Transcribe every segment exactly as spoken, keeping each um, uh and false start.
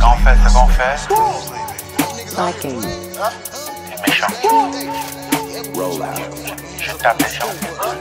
qu'on fait, c'est qu'on fait. Liking. C'est méchant. Roll out. Je tape les gens.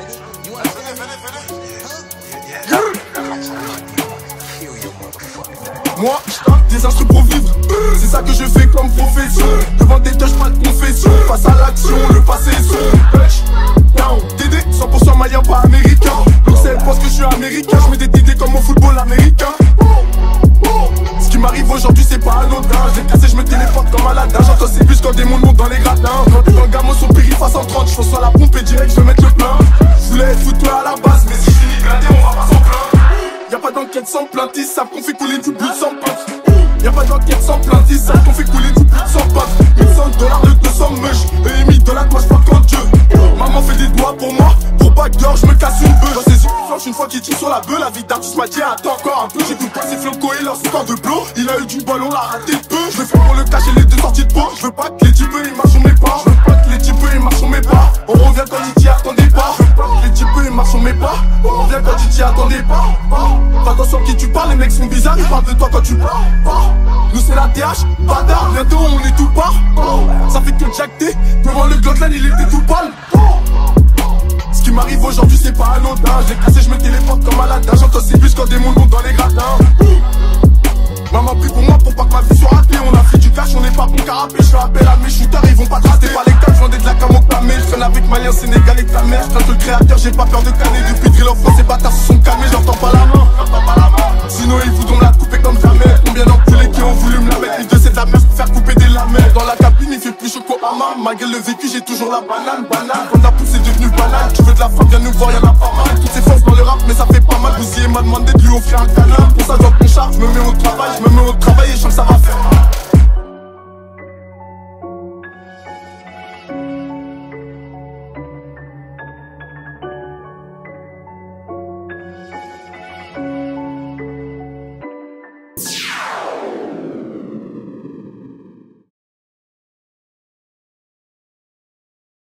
Moi, des instruments pour vivre, c'est ça que je fais comme profession. Devant des touches, pas de confession. Face à l'action, le passé est son down, D D, cent pour cent malien, pas américain. Donc c'est elle pense que je suis américain. Je mets des D D comme au football américain. Ce qui m'arrive aujourd'hui c'est pas anodin. Je l'ai cassé, je me téléporte comme Aladdin. J'entends ces bus quand des mondes montent dans les gradins. Quand t'es dans le gamin, son périph' à cent trente. Je fonce à la pompe et direct, je veux mettre le plein. Je voulais être football à la base, mais si je finis blindé, on va pas s'en plaindre. Y'a pas d'enquête sans plainte, ils savent qu'on fait couler du but sans pince. Y'a pas d'enquête sans plainte, ils savent qu'on fait couler du but sans pince. mille cent dollars de deux cents mèches, et mille dollars moi j'pars quand Dieu. Maman fait des doigts pour moi, pour pas que je me casse une bœuf. Dans ses yeux flanche une fois qu'il tire sur la bœuf, la vie d'artiste m'a dit attends encore un peu. J'écoute pas ses flocos et leur score de blow. Il a eu du ballon, l'a raté peu. Je veux faire pour le cacher les deux sorties de peau. Je veux pas que les types ils marchent sur mes pas. Je veux pas que les types ils marchent sur mes pas. On revient quand il t'y attendait pas. Je veux pas que les types ils marchent sur mes pas. On revient quand il t'y attendait pas. Fais attention à qui tu parles, les mecs sont bizarres, ils parlent de toi quand tu parles. Nous c'est la T H, bâtard, bientôt on est tout part. Ça fait que jacter, devant le Gotland il était tout pâle. Ce qui m'arrive aujourd'hui c'est pas anodin. J'ai cassé, je me téléporte comme Aladdin. J'entends ces bus quand des mondes montent dans les gradins. Maman prie pour moi pour pas que ma vie soit ratée. On a fait du cash, on est pas bon carapé. Je fais appel à mes shooters, ils vont pas traiter. Pas les cas, je vendais de la cam au clamé. Je traîne avec Malien, Sénégalais que ta mère. Je le créateur, j'ai pas peur de canner. Depuis drill en France, ces bâtards se sont calmés. J'entends pas la main, j'entends pas la main. Sinon ils voudront me la couper comme jamais. Combien d'enculés qui ont voulu me la mettre. Une de c'est de la merde pour faire couper des lamelles. Dans la cabine il fait plus chaud qu'au hammam. Malgré le vécu j'ai toujours la banane, banane. Quand la pousse c'est devenu banal. Tu veux de la femme, viens nous voir, y'en a pas mal. Toutes ces forces dans le rap mais ça fait pas mal. Bousiller m'a demandé de lui offrir un câlin. Pour ça je dois qu'on charge, je me mets au travail, je me mets au travail et je sens que ça va faire mal.